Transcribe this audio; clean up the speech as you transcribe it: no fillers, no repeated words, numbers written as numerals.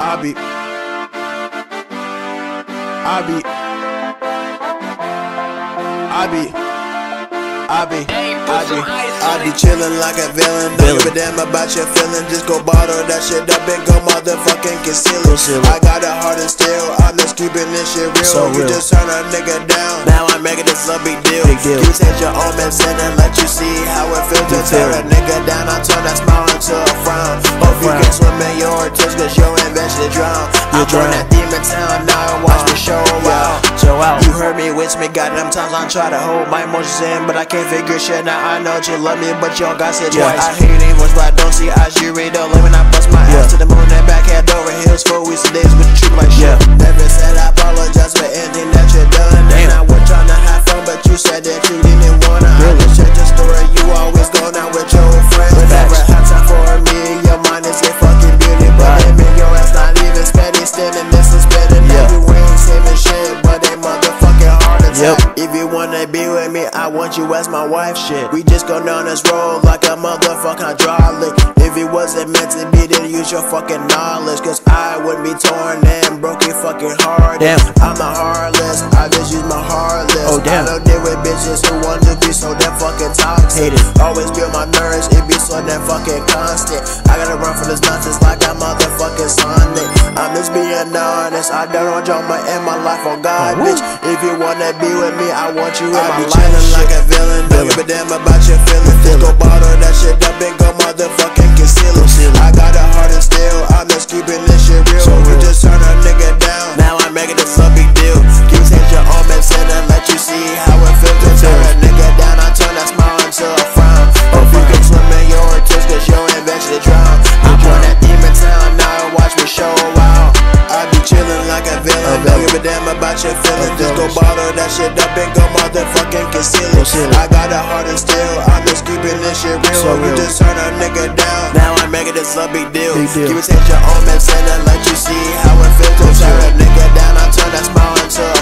I be chillin' like a villain. Don't give a damn about your feelings. Just go bottle that shit up and go motherfucking conceal it. I got a heart of steel. I'm just keeping this shit real. So you real. just turn a nigga down. Now I'm making this a big deal. You take your own medicine and let you see how it feels to turn a nigga down. I turn that smile into a frown. Hope you can swim in your tears cause you'll eventually drown. I burn that demon town now and watch me show out. You heard me, with me, goddamn times I try to hold my emotions in, but I can't figure shit. Now I know you love me, but you don't got to say it twice. I hear your voice, but I don't see eyes. You read the love when I bust my ass to the moon and back head over heels. 4 weeks of days with the truth like shit. Never said I apologize for anything that you done. And I was trying to have fun, but you said that you didn't wanna. I just check the story, you always go down with your friends. Never had time for me, your mind is a fucking beauty, but it mean your ass not even steady, standing this is spinning. You ain't saving shit, but they motherfucking heart attack. If you wanna be with me, I want you as my wife, shit. We just go down this road like a motherfucking hydraulic. If it wasn't meant to be, then use your fucking knowledge, cause I wouldn't be torn and broke your fucking heart. I'm not heartless, I just use my heartless. I don't deal with bitches who want to be so damn fucking toxic. Always build my nerves, it be so damn fucking constant. I gotta run from this nonsense like a motherfucking Sunday. I'm just being honest, I don't want drama in my life, oh God, bitch. If you wanna be with me, I want you in my life. I be chillin' like a villain, don't give a damn about your feelings. Just go bottle that shit up and go motherfucking conceal it. I got a heart of steel, I'm just keeping this shit real. You just turn a nigga down, now I'm making this a big deal. You take your own medicine and let you see how it feels to turn a nigga down. I turn that smile into a frown. Hope you can swim in your tears cause you'll eventually drown. I burn that demon town now and watch me show out. I be chillin' like a villain, don't give a damn about your feelings. Just go bottle that shit up and go motherfucking conceal it. I got a heart of steel, I'm just keeping this shit real. You just turn a nigga down, now I'm making this a big deal. You take your own medicine and let you see how it feels to turn a nigga down. I turn that smile into a